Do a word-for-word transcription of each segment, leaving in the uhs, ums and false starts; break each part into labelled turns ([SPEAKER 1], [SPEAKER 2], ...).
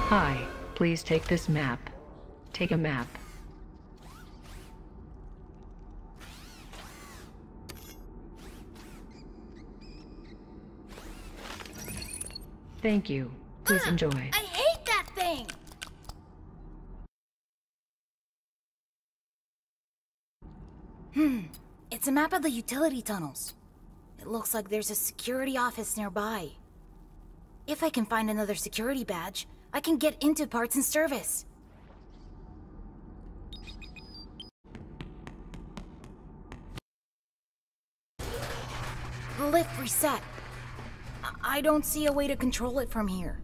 [SPEAKER 1] Hi, please take this map. Take a map. Thank you. Please
[SPEAKER 2] Ah,
[SPEAKER 1] enjoy.
[SPEAKER 2] I hate that thing! Hmm, it's a map of the utility tunnels. It looks like there's a security office nearby. If I can find another security badge, I can get into parts and service. The lift reset. I, I don't see a way to control it from here.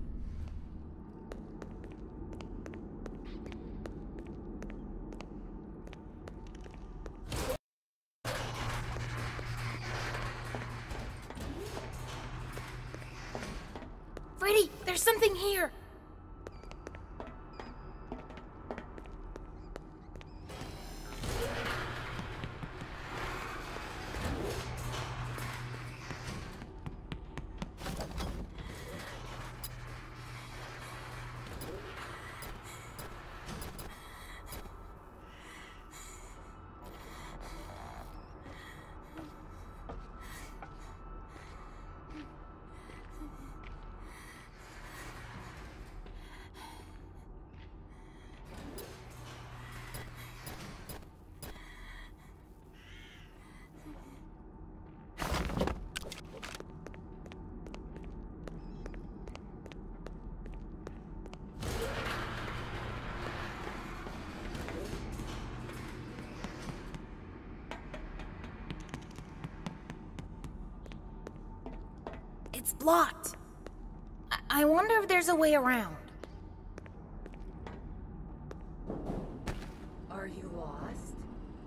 [SPEAKER 2] Freddy, there's something here! It's blocked. I, I wonder if there's a way around.
[SPEAKER 3] Are you lost?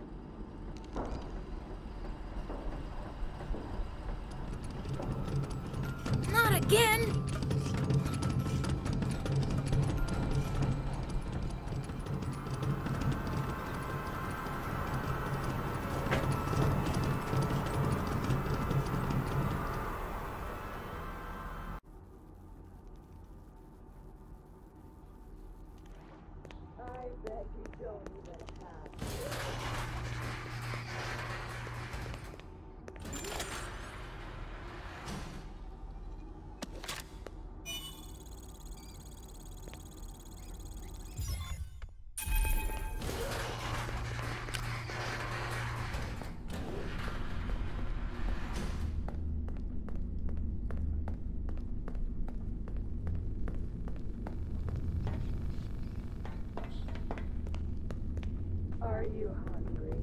[SPEAKER 2] Not again!
[SPEAKER 3] Are you hungry?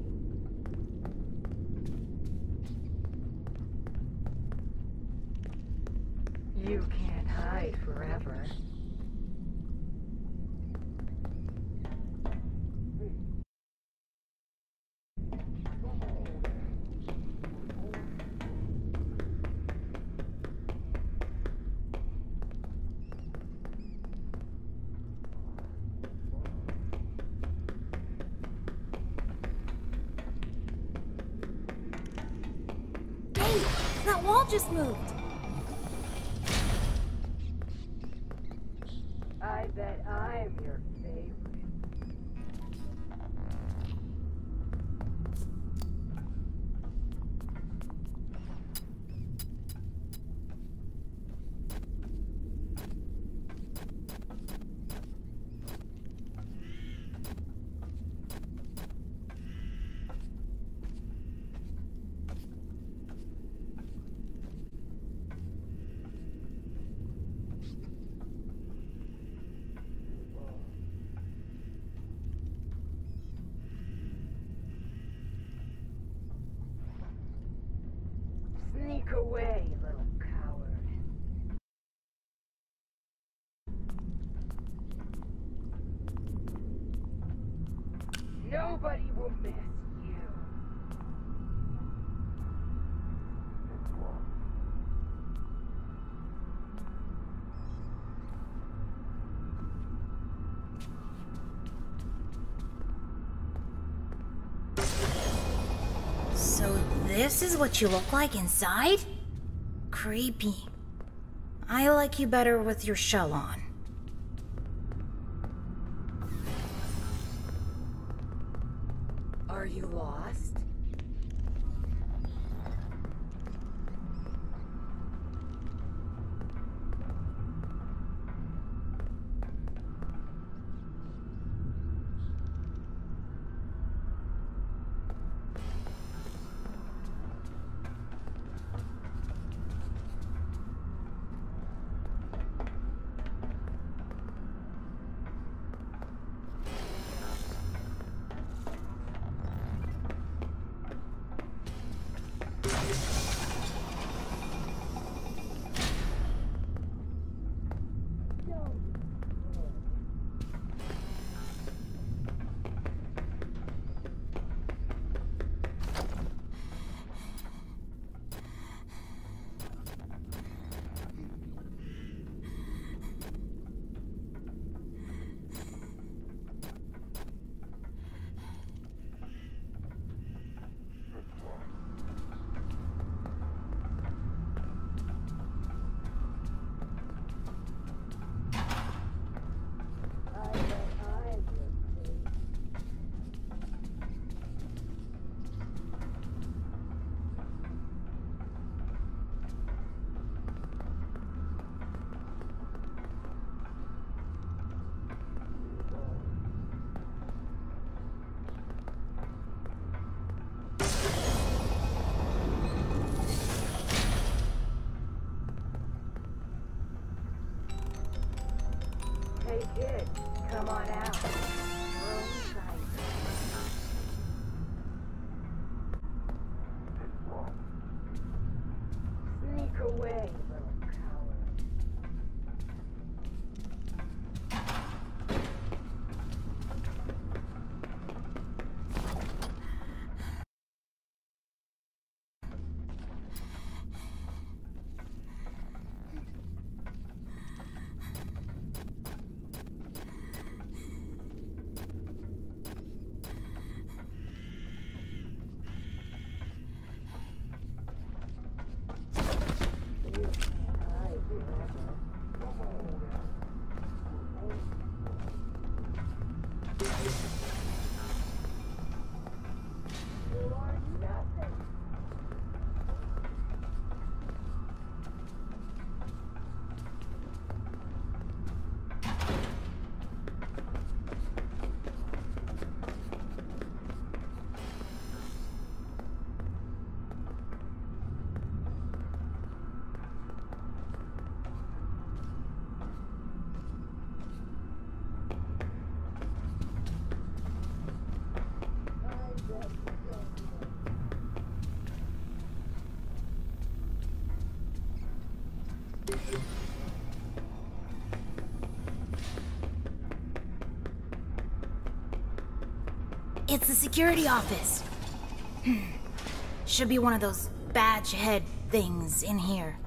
[SPEAKER 3] You can't hide forever.
[SPEAKER 2] Hey, that wall just moved!
[SPEAKER 3] I bet I'm your favorite. Sneak away, little coward. Nobody will miss you.
[SPEAKER 2] So this is what you look like inside? Creepy. I like you better with your shell on.
[SPEAKER 3] Are you lost? Hey kid, come on out. Your own side. Sneak away, little coward.
[SPEAKER 2] It's the security office. Should be one of those badge head things in here.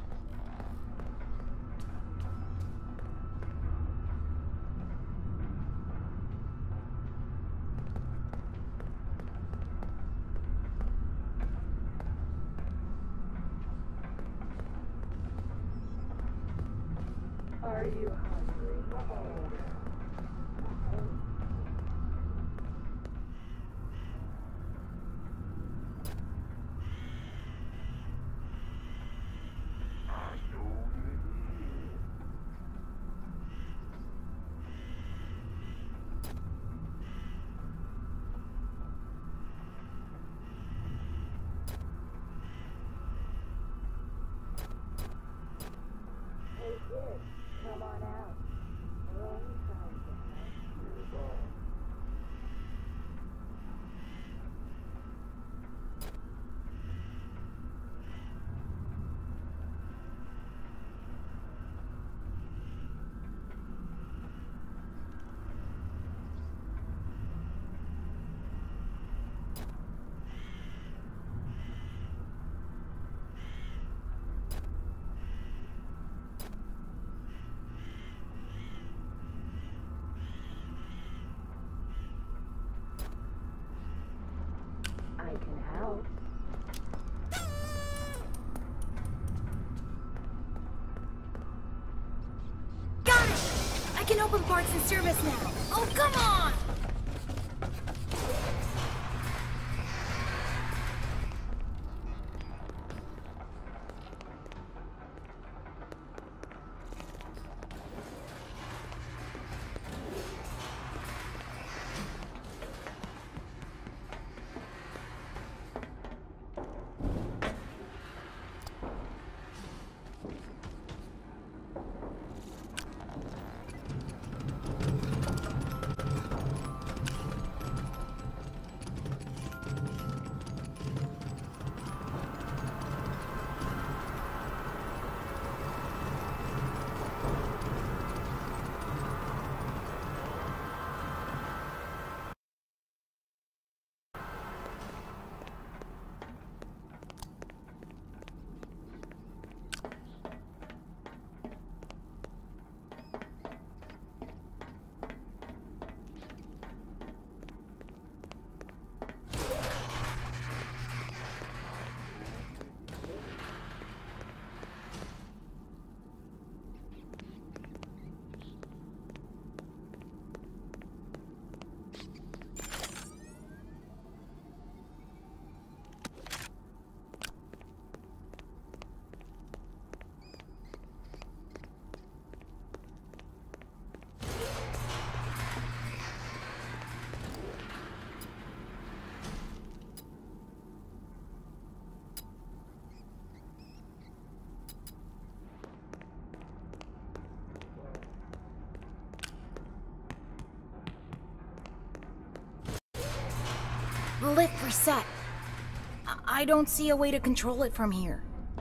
[SPEAKER 3] Are you hungry? Hey kid, come on out. Your own time to have. I can help.
[SPEAKER 2] Got it! I can open parts and service now. Oh, come on! lift reset. I, I don't see a way to control it from here.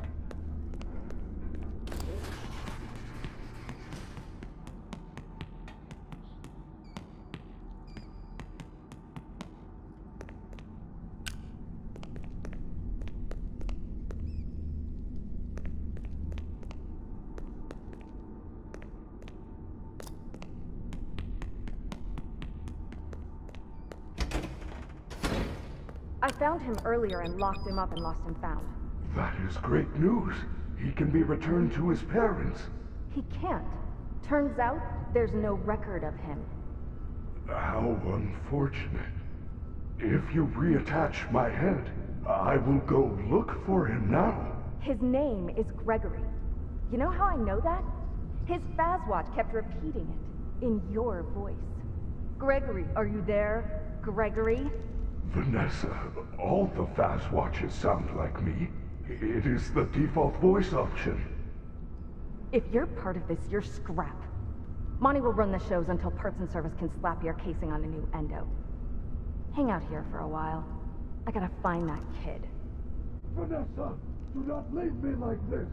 [SPEAKER 4] I found him earlier and locked him up and lost him found.
[SPEAKER 5] That is great news. He can be returned to his parents.
[SPEAKER 4] He can't. Turns out, there's no record of him.
[SPEAKER 5] How unfortunate. If you reattach my head, I will go look for him now.
[SPEAKER 4] His name is Gregory. You know how I know that? His Fazwatch kept repeating it, in your voice. Gregory, are you there? Gregory?
[SPEAKER 5] Vanessa, all the Fazwatches sound like me. It is the default voice option.
[SPEAKER 4] If you're part of this, you're scrap. Monty will run the shows until Parts and Service can slap your casing on a new endo. Hang out here for a while. I gotta find that kid.
[SPEAKER 5] Vanessa, do not leave me like this.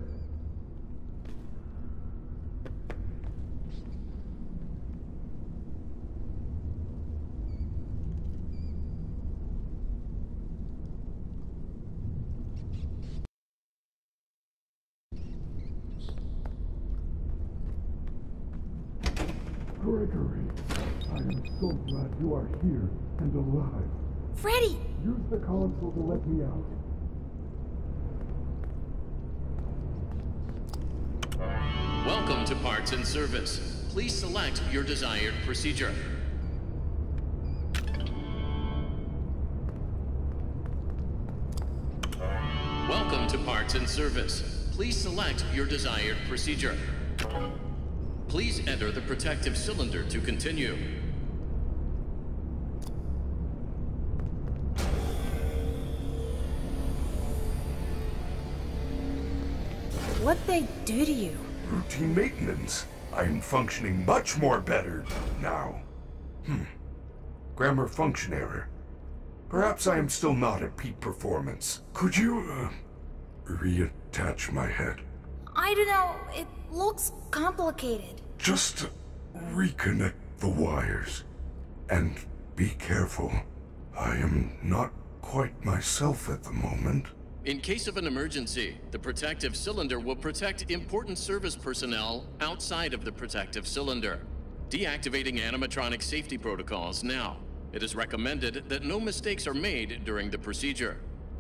[SPEAKER 5] Gregory, I am so glad you are here and alive.
[SPEAKER 2] Freddy!
[SPEAKER 5] Use the console to let me out.
[SPEAKER 6] Welcome to Parts and Service. Please select your desired procedure. Welcome to Parts and Service. Please select your desired procedure. Please enter the protective cylinder to continue.
[SPEAKER 2] What'd they do to you?
[SPEAKER 5] Routine maintenance. I'm functioning much more better now. Hmm. Grammar function error. Perhaps I am still not at peak performance. Could you, uh, reattach my head?
[SPEAKER 2] I don't know. It looks complicated.
[SPEAKER 5] Just reconnect the wires. And be careful. I am not quite myself at the moment.
[SPEAKER 6] In case of an emergency, the protective cylinder will protect important service personnel outside of the protective cylinder. Deactivating animatronic safety protocols now. It is recommended that no mistakes are made during the procedure.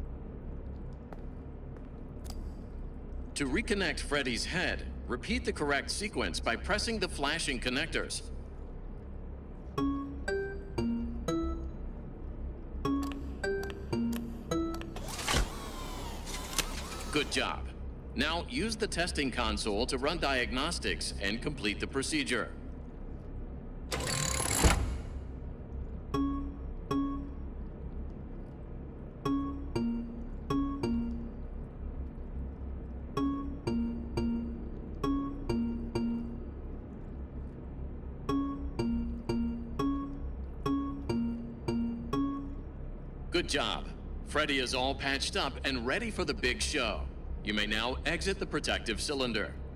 [SPEAKER 6] To reconnect Freddy's head, repeat the correct sequence by pressing the flashing connectors. Good job. Now use the testing console to run diagnostics and complete the procedure. Good job. Freddy is all patched up and ready for the big show. You may now exit the protective cylinder.